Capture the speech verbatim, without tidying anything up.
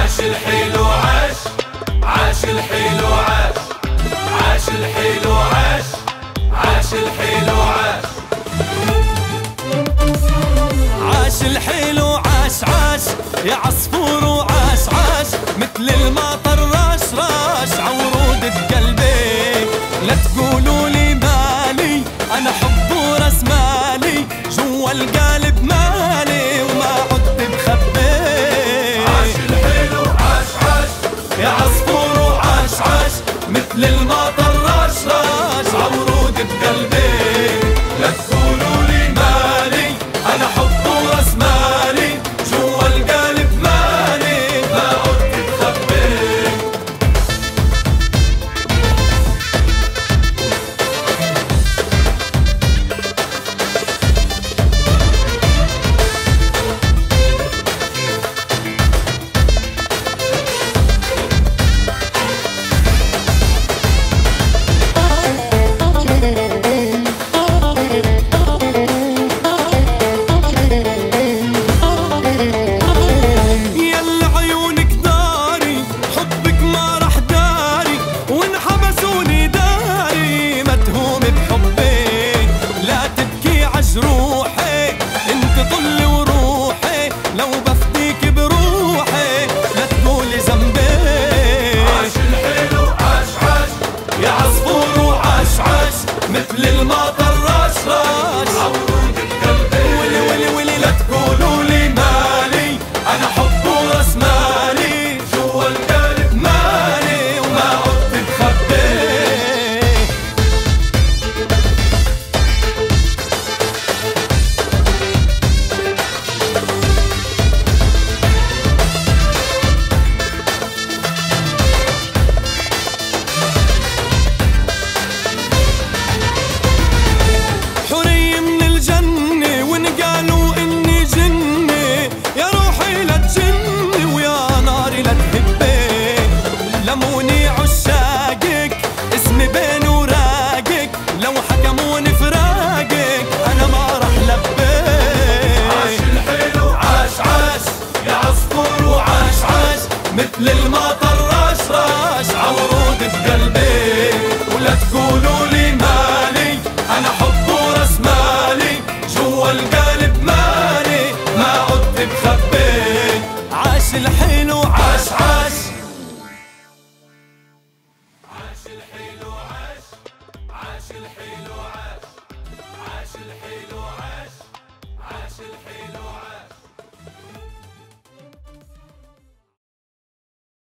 عاش الحلو عاش، عاش الحلو عاش، عاش الحلو عاش، عاش الحلو عاش. عاش الحلو عاش عاش يا عصفور وعاش عاش، مثل المطر راش راش عورود بقلبي. لا تقولوا لي مالي انا حب وراس مالي، جوا القلب مالي وما عدت بخبي. عاش الحلو عاش عاش يا عصفور وعاش عاش، مثل المطر راش راش عورود بقلبي. لا تقولوا لي مالي انا حب وراس مالي، جوا القلب مالي ما عدت بخبي. روحي انت طلي وروحي، لو بفديك بروحي لا تقولي ذنبي. عاش الحلو عاش عاش يا عصفور وعاش عاش، مثل المطر راش راش عورود بقلبي. ولي ولي ولي لا تقولوا لي مالي انا حب وراس مالي، جوا القلب مالي وما عدت بخبي. لموني عشاقك اسمي بين وراقك، لو حكموني فراقك انا ما رح لبيك. عاش الحلو عاش عاش يا عصفور وعاش عاش، مثل المطر راش راش عورود بقلبي. ولا تقولوا لي مالي انا حب وراس مالي، جوا القلب مالي ما عدت بخبي. عاش الحلو